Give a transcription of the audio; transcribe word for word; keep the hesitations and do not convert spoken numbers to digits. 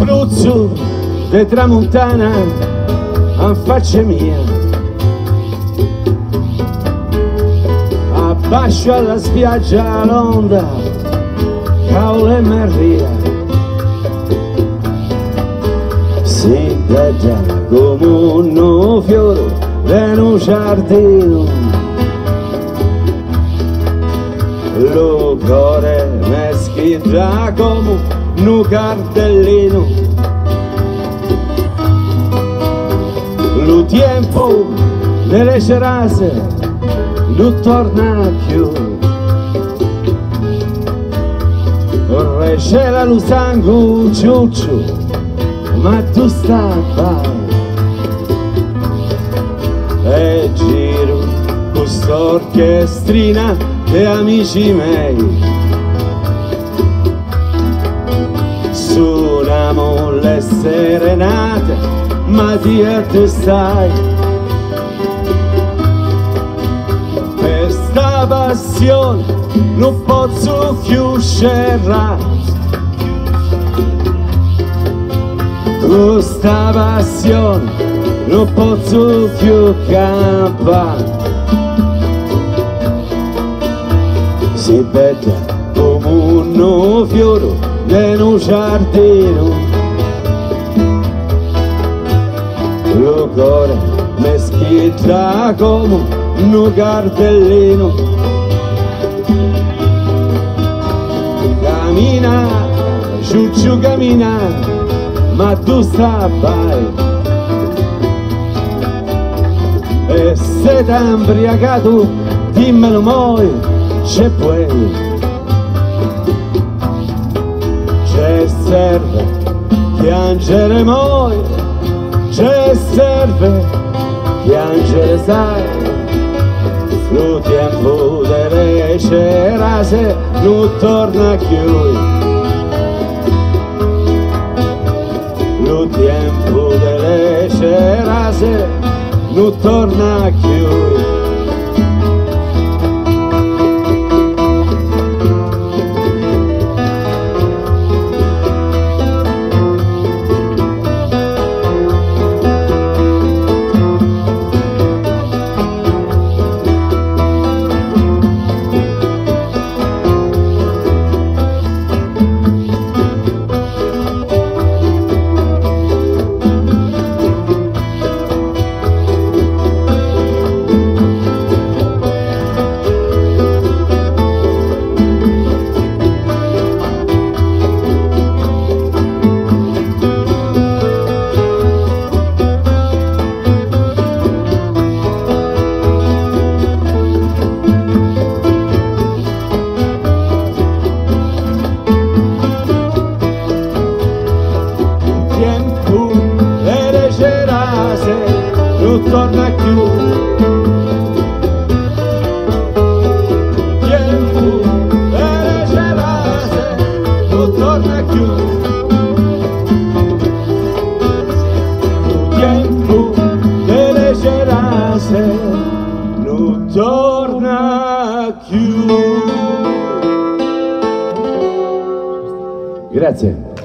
spruzzo de tramontana a faccia mia, abbascio alla spiaggia l'onda caula e maria, si vede come un fiore in un giardino, lo cuore mi schizza come un cardellino. Lo tempo delle cerase non torna più, vorrei c'era lo sangue ciuccio, ma tu stai e giro con st'orchestrina di amici miei, suoniamo le serenate, ma Dio tu stai, per sta passione non posso più scerrare, questa passione non posso più campare, si vede come un fiore in un giardino, lo cuore mi schizza come un cardellino. Cammina, ciuccio cammina, ma tu stai e se t'hai imbriagato dimmelo moi, c'è puoi, c'è serve piangere moi, c'è serve piangere sai, lo tempo delle cerase non torna più, lo tempo delle cerase non torna più. Non torna più, tempo delle cerase non torna più, tempo delle cerase non torna più. Grazie.